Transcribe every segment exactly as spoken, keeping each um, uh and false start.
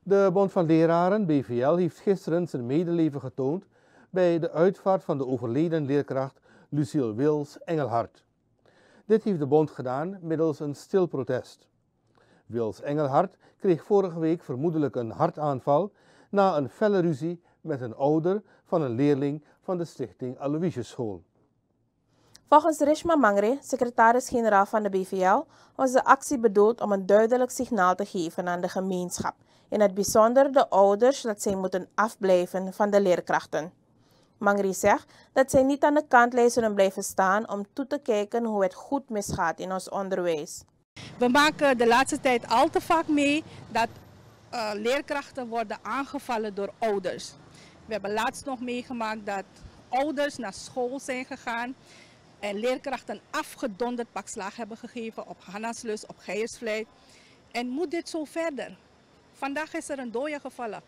De Bond van Leraren, B V L, heeft gisteren zijn medeleven getoond bij de uitvaart van de overleden leerkracht Lucille Wils Engelhard. Dit heeft de bond gedaan middels een stil protest. Wils Engelhard kreeg vorige week vermoedelijk een hartaanval na een felle ruzie met een ouder van een leerling van de stichting Aloysius School. Volgens Reshma Mangre, secretaris-generaal van de B V L, was de actie bedoeld om een duidelijk signaal te geven aan de gemeenschap, in het bijzonder de ouders, dat zij moeten afblijven van de leerkrachten. Mangre zegt dat zij niet aan de kant zullen blijven staan om toe te kijken hoe het goed misgaat in ons onderwijs. We maken de laatste tijd al te vaak mee dat uh, leerkrachten worden aangevallen door ouders. We hebben laatst nog meegemaakt dat ouders naar school zijn gegaan en leerkrachten afgedonderd pak slaag hebben gegeven op Hannaslus, op Geiersvlei. En moet dit zo verder? Vandaag is er een dode gevallen.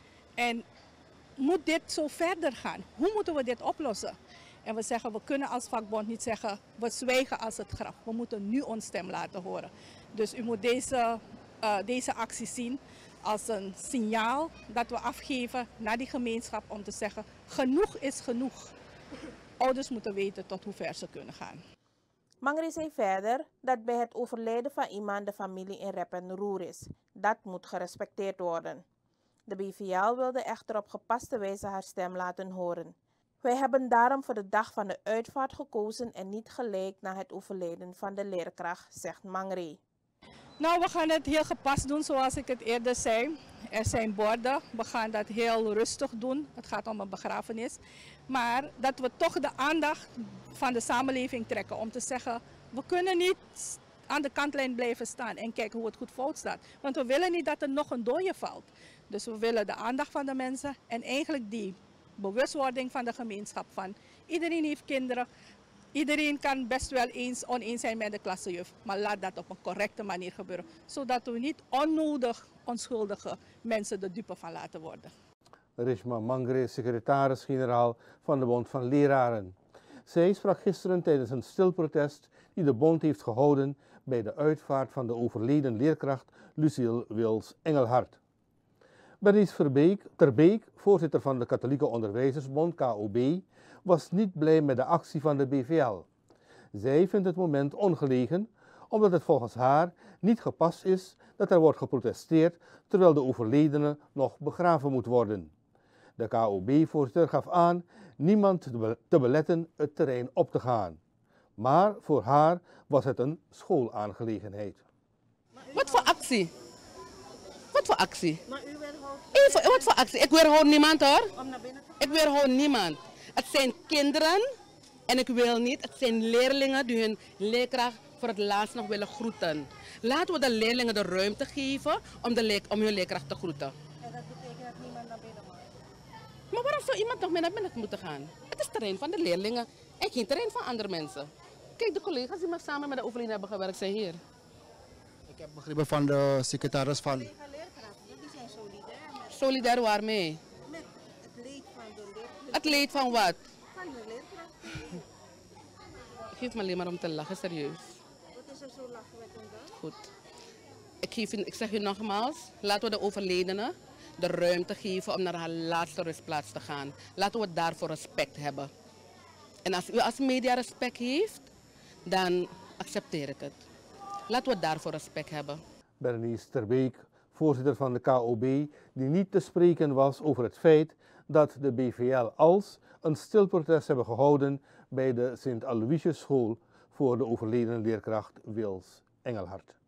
En moet dit zo verder gaan? Hoe moeten we dit oplossen? En we zeggen, we kunnen als vakbond niet zeggen, we zwijgen als het graf. We moeten nu ons stem laten horen. Dus u moet deze, uh, deze actie zien als een signaal dat we afgeven naar die gemeenschap om te zeggen, genoeg is genoeg. Ouders moeten weten tot hoe ver ze kunnen gaan. Mangre zei verder dat bij het overlijden van iemand de familie in rep en roer is. Dat moet gerespecteerd worden. De B V L wilde echter op gepaste wijze haar stem laten horen. Wij hebben daarom voor de dag van de uitvaart gekozen en niet gelijk na het overlijden van de leerkracht, zegt Mangre. Nou, we gaan het heel gepast doen zoals ik het eerder zei. Er zijn borden, we gaan dat heel rustig doen. Het gaat om een begrafenis. Maar dat we toch de aandacht van de samenleving trekken om te zeggen, we kunnen niet aan de kantlijn blijven staan en kijken hoe het goed fout staat. Want we willen niet dat er nog een dode valt. Dus we willen de aandacht van de mensen en eigenlijk die bewustwording van de gemeenschap van iedereen heeft kinderen. Iedereen kan best wel eens oneens zijn met de klassenjuf, maar laat dat op een correcte manier gebeuren. Zodat we niet onnodig onschuldige mensen de dupe van laten worden. Reshma Mangre, secretaris-generaal van de Bond van Leraren. Zij sprak gisteren tijdens een stil protest die de bond heeft gehouden bij de uitvaart van de overleden leerkracht Lucille Wils Engelhard. Bernice Verbeek, Terbeek, voorzitter van de Katholieke Onderwijzersbond K O B, was niet blij met de actie van de B V L. Zij vindt het moment ongelegen, omdat het volgens haar niet gepast is dat er wordt geprotesteerd terwijl de overledene nog begraven moet worden. De K O B-voorzitter gaf aan niemand te beletten het terrein op te gaan. Maar voor haar was het een schoolaangelegenheid. Wat voor actie? Wat voor actie? Even, wat voor actie? Ik weerhoud niemand hoor. Ik weerhoud niemand. Het zijn kinderen en ik wil niet, het zijn leerlingen die hun leerkracht voor het laatst nog willen groeten. Laten we de leerlingen de ruimte geven om, de leek, om hun leerkracht te groeten. En dat betekent dat niemand naar binnen mag? Maar waarom zou iemand nog meer naar binnen moeten gaan? Het is terrein van de leerlingen en geen terrein van andere mensen. Kijk, de collega's die samen met de overleden hebben gewerkt zijn hier. Ik heb begrepen van de secretaris van... Die zijn solidair met... Solidair waarmee? Met het leed van de leerkracht. Het leed van wat? Van de leerkracht. Geef me alleen maar om te lachen, serieus. Wat is er zo lachwekkend dan? Goed. Ik, geef, ik zeg u nogmaals, laten we de overledene de ruimte geven om naar haar laatste rustplaats te gaan. Laten we daarvoor respect hebben. En als u als media respect heeft, dan accepteer ik het. Laten we daarvoor respect hebben. Bernice Terbeek, voorzitter van de K O B, die niet te spreken was over het feit dat de B V L als een stil protest hebben gehouden bij de Sint Aloysius School voor de overleden leerkracht Wils Engelhard.